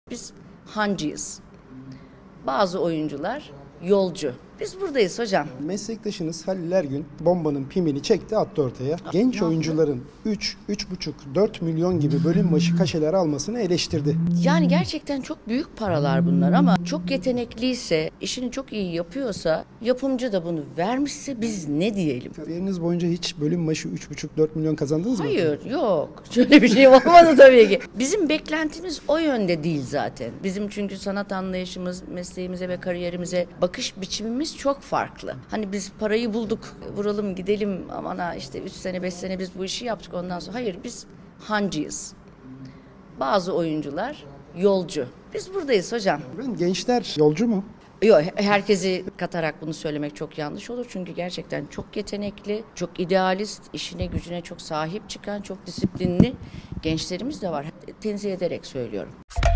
Biz hancıyız. Bazı oyuncular yolcu. Biz buradayız hocam. Meslektaşınız Halil Ergün bombanın pimini çekti, attı ortaya. Genç oyuncuların 3, 3,5, 4 milyon gibi bölüm başı kaşeler almasını eleştirdi. Yani gerçekten çok büyük paralar bunlar ama çok yetenekliyse, işini çok iyi yapıyorsa, yapımcı da bunu vermişse biz ne diyelim? Kariyeriniz boyunca hiç bölüm başı 3,5-4 milyon kazandınız mı? Hayır, yok. Şöyle bir şey olmadı tabii ki. Bizim beklentimiz o yönde değil zaten. Bizim çünkü sanat anlayışımız, mesleğimize ve kariyerimize bakış biçimimiz çok farklı. Hani biz parayı bulduk, vuralım gidelim, aman ha işte 3 sene 5 sene biz bu işi yaptık ondan sonra. Hayır, biz hancıyız. Bazı oyuncular yolcu. Biz buradayız hocam. Gençler yolcu mu? Yok, herkesi katarak bunu söylemek çok yanlış olur. Çünkü gerçekten çok yetenekli, çok idealist, işine gücüne çok sahip çıkan, çok disiplinli gençlerimiz de var. Tenzih ederek söylüyorum.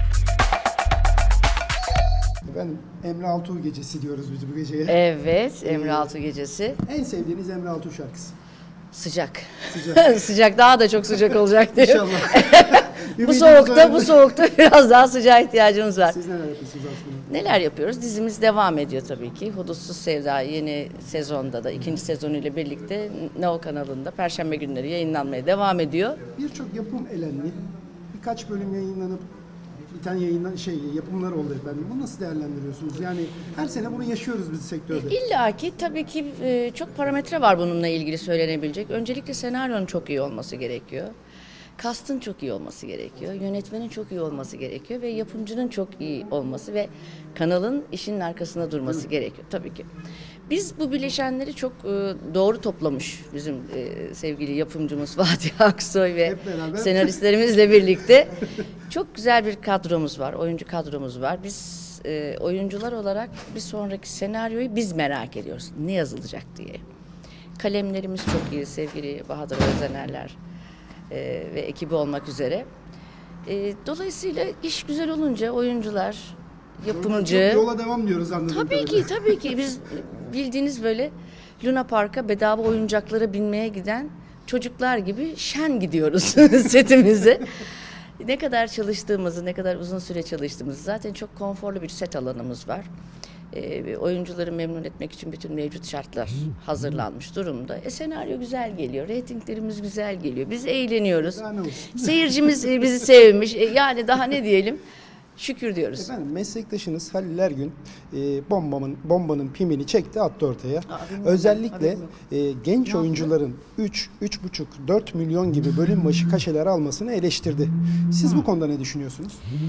Efendim, Emre Altuğ gecesi diyoruz biz bu geceye. Evet, Emre Altuğ gecesi. En sevdiğiniz Emre Altuğ şarkısı? Sıcak. Sıcak. Sıcak, daha da çok sıcak olacak diye. İnşallah. Bu soğukta biraz daha sıcağa ihtiyacımız var. Siz neler yapıyorsunuz aslında? Neler yapıyoruz? Dizimiz devam ediyor tabii ki. Hudutsuz Sevda yeni sezonda da, ikinci sezonuyla birlikte Now kanalında Perşembe günleri yayınlanmaya devam ediyor. Birçok yapım elendi. Birkaç bölüm yayınlanıp biten yapımlar oldu efendim. Bunu nasıl değerlendiriyorsunuz? Yani her sene bunu yaşıyoruz biz sektörde. İlla ki tabii ki çok parametre var bununla ilgili söylenebilecek. Öncelikle senaryonun çok iyi olması gerekiyor. Kastın çok iyi olması gerekiyor. Yönetmenin çok iyi olması gerekiyor ve yapımcının çok iyi olması ve kanalın işinin arkasında durması gerekiyor tabii ki. Biz bu bileşenleri çok doğru toplamış bizim sevgili yapımcımız Fatih Aksoy ve senaristlerimizle birlikte çok güzel bir kadromuz var, oyuncu kadromuz var. Biz oyuncular olarak bir sonraki senaryoyu biz merak ediyoruz. Ne yazılacak diye. Kalemlerimiz çok iyi, sevgili Bahadır Özenerler ve ekibi olmak üzere. Dolayısıyla iş güzel olunca oyuncular, yapımcı... Yola devam diyoruz anladığım kadarıyla. Tabii ki. Biz bildiğiniz böyle Luna Park'a bedava oyuncaklara binmeye giden çocuklar gibi şen gidiyoruz setimize. Ne kadar çalıştığımızı, ne kadar uzun süre çalıştığımızı, zaten çok konforlu bir set alanımız var. Oyuncuları memnun etmek için bütün mevcut şartlar hazırlanmış durumda. Senaryo güzel geliyor, reytinglerimiz güzel geliyor, biz eğleniyoruz. Seyircimiz bizi sevmiş, yani daha ne diyelim? Şükür diyoruz. Efendim, meslektaşınız Halil Ergün bombanın pimini çekti, attı ortaya. Özellikle genç oyuncuların 3, 3,5, 4 milyon gibi bölüm başı kaşeler almasını eleştirdi. Siz bu konuda ne düşünüyorsunuz?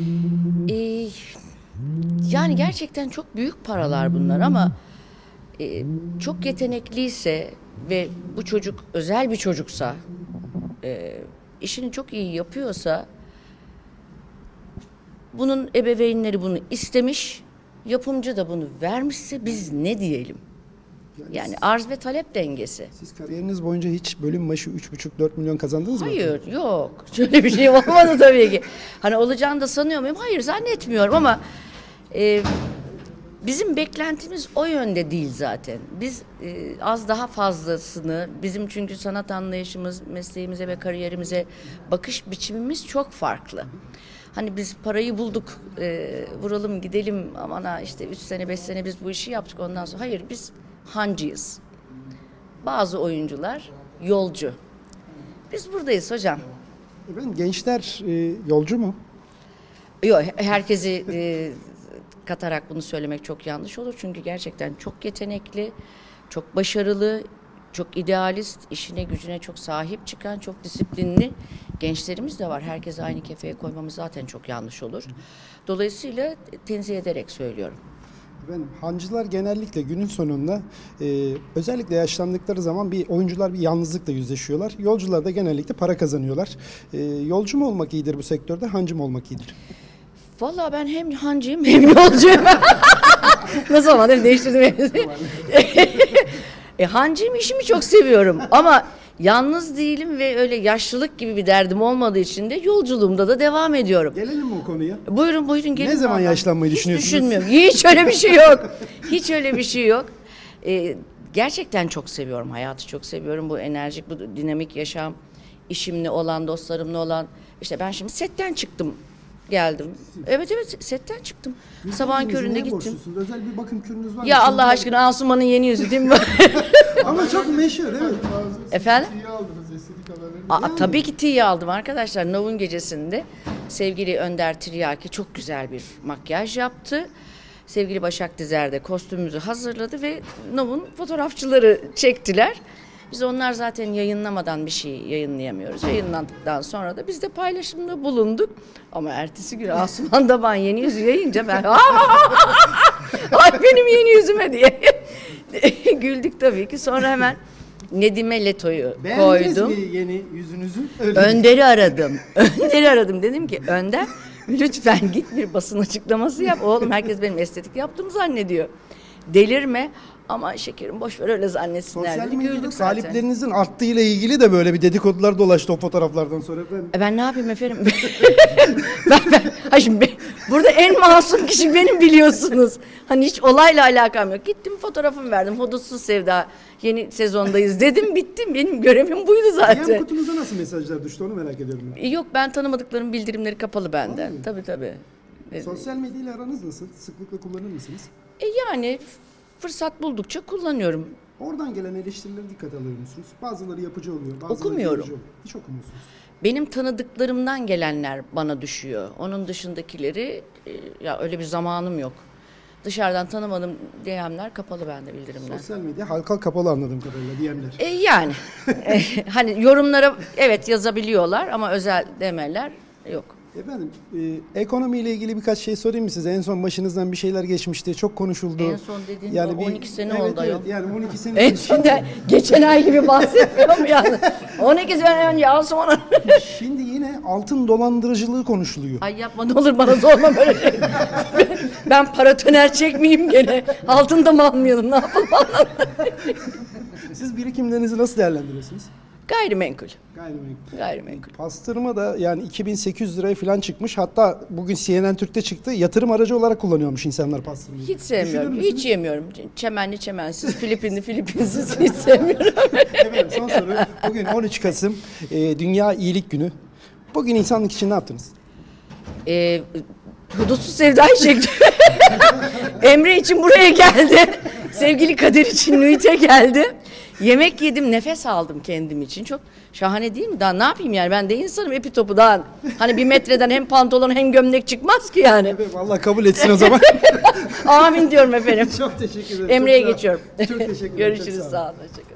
Yani gerçekten çok büyük paralar bunlar ama çok yetenekliyse ve bu çocuk özel bir çocuksa, işini çok iyi yapıyorsa, bunun ebeveynleri bunu istemiş, yapımcı da bunu vermişse biz ne diyelim? Yani arz ve talep dengesi. Siz kariyeriniz boyunca hiç bölüm başı 3,5-4 milyon kazandınız mı? Hayır, yok. Şöyle bir şey olmadı tabii ki. Hani olacağını da sanıyor muyum? Hayır, zannetmiyorum ama bizim beklentimiz o yönde değil zaten. Biz az daha fazlasını, bizim çünkü sanat anlayışımız, mesleğimize ve kariyerimize bakış biçimimiz çok farklı. Hani biz parayı bulduk, vuralım gidelim, aman ha işte 3 sene 5 sene biz bu işi yaptık ondan sonra. Hayır, biz hancıyız. Bazı oyuncular yolcu. Biz buradayız hocam. Gençler yolcu mu? Yok, herkesi katarak bunu söylemek çok yanlış olur. Çünkü gerçekten çok yetenekli, çok başarılı, çok idealist, işine gücüne çok sahip çıkan, çok disiplinli gençlerimiz de var. Herkesi aynı kefeye koymamız zaten çok yanlış olur. Dolayısıyla tenzih ederek söylüyorum. Hancılar genellikle günün sonunda özellikle yaşlandıkları zaman oyuncular bir yalnızlıkla yüzleşiyorlar. Yolcular da genellikle para kazanıyorlar. Yolcu mu olmak iyidir bu sektörde, hancı mı olmak iyidir? Vallahi ben hem hancıyım hem yolcuyum. Nasıl olmadı? Değiştirdim. Hancıyım, işimi çok seviyorum ama yalnız değilim ve öyle yaşlılık gibi bir derdim olmadığı için de yolculuğumda da devam ediyorum. Gelelim mi o konuya? Buyurun gelin. Ne zaman yaşlanmayı düşünüyorsunuz? Hiç düşünmüyorum. Hiç öyle bir şey yok. Hiç öyle bir şey yok. Gerçekten çok seviyorum. Hayatı çok seviyorum. Bu enerjik, bu dinamik yaşam, işimle olan, dostlarımla olan. İşte ben şimdi setten çıktım geldim. Evet setten çıktım. Sabahın köründe Neye gittim. borçlusunuz? Özel bir bakım kürünüz var mı? Ya Allah aşkına Asuman'ın yeni yüzü değil mi? Ama çok meşhur evet. Efendim? İyi aldınız estetik haberleri. Tabii ki tiye aldım arkadaşlar. Nov'un gecesinde sevgili Önder Tiryaki çok güzel bir makyaj yaptı. Sevgili Başak Dizer de kostümümüzü hazırladı ve Nov'un fotoğrafçıları çektiler. Biz onlar zaten yayınlamadan bir şey yayınlayamıyoruz. Yayınlandıktan sonra da biz de paylaşımda bulunduk. Ama ertesi gün Asuman Daban yeni yüzü yayınca ben ay benim yeni yüzüme diye güldük tabii ki. Sonra hemen Nedime Leto'yu Beğendiniz koydum. mi yeni yüzünüzü? Öyle Önder'i aradım. Önder'i aradım. Dedim ki Önder lütfen git bir basın açıklaması yap. Oğlum herkes benim estetik yaptığımı zannediyor. Delirme. Ama şekerim boş ver öyle zannetsinler Sosyal dedi. medyada Güldük zaten. saliplerinizin arttığı ile ilgili de böyle bir dedikodular dolaştı o fotoğraflardan sonra efendim. Ben ne yapayım efendim? Burada en masum kişi benim biliyorsunuz. Hani hiç olayla alakam yok. Gittim fotoğrafımı verdim. Hudutsuz Sevda yeni sezondayız dedim bittim. Benim görevim buydu zaten. DM kutunuza nasıl mesajlar düştü onu merak ediyorum ben. Yok ben tanımadıklarım bildirimleri kapalı benden. Vallahi mi? Tabii. Sosyal medyayla aranız nasıl? Sıklıkla kullanır mısınız? Yani fırsat buldukça kullanıyorum. Oradan gelen eleştirilere dikkat alıyor musunuz? Bazıları yapıcı oluyor, bazıları Okumuyorum. yapıcı oluyor. Hiç okumuyorsunuz. Benim tanıdıklarımdan gelenler bana düşüyor. Onun dışındakileri ya öyle bir zamanım yok. Dışarıdan tanımadığım DM'ler kapalı bende bildirimler. Sosyal medya halka kapalı anladığım kadarıyla DM'ler. Yani hani yorumlara evet yazabiliyorlar ama özel demeler yok. Efendim ekonomiyle ilgili birkaç şey sorayım mı size? En son başınızdan bir şeyler geçmişti, çok konuşuldu. En son dediğin o 12 sene oldu ayol. yani 12 sene En son da geçen ay gibi bahsetmiyorum yani. 12 sene önce sonra. Şimdi yine altın dolandırıcılığı konuşuluyor. Ay yapma ne olur bana sorma böyle şey. Ben paratoner çekmeyeyim gene. Altın da mı almayalım ne yapalım? Siz birikimlerinizi nasıl değerlendiriyorsunuz? Gayrimenkul. Gayrimenkul. Pastırma da yani 2800 liraya falan çıkmış. Hatta bugün CNN Türk'te çıktı. Yatırım aracı olarak kullanıyormuş insanlar pastırmayı. Hiç sevmiyorum. Düşünür müsünüz? Hiç yemiyorum. Çemenli çemensiz, Filipinsiz hiç sevmiyorum. Efendim son soru. Bugün 13 Kasım Dünya İyilik Günü. Bugün insanlık için ne yaptınız? Hudutsuz Sevda'yı çektim. Emre için buraya geldi. Sevgili Kadir için Nuit'e geldi. Yemek yedim, nefes aldım kendim için. Çok şahane değil mi? Daha ne yapayım yani? Ben de insanım epitopu daha. Hani 1 metreden hem pantolon hem gömlek çıkmaz ki yani. Evet, vallahi kabul etsin o zaman. Amin diyorum efendim. Çok teşekkür ederim. Emre'ye Çok sağ- geçiyorum. Çok teşekkür ederim. Görüşürüz Çok sağ olun. sağ olun. Hoşçakalın.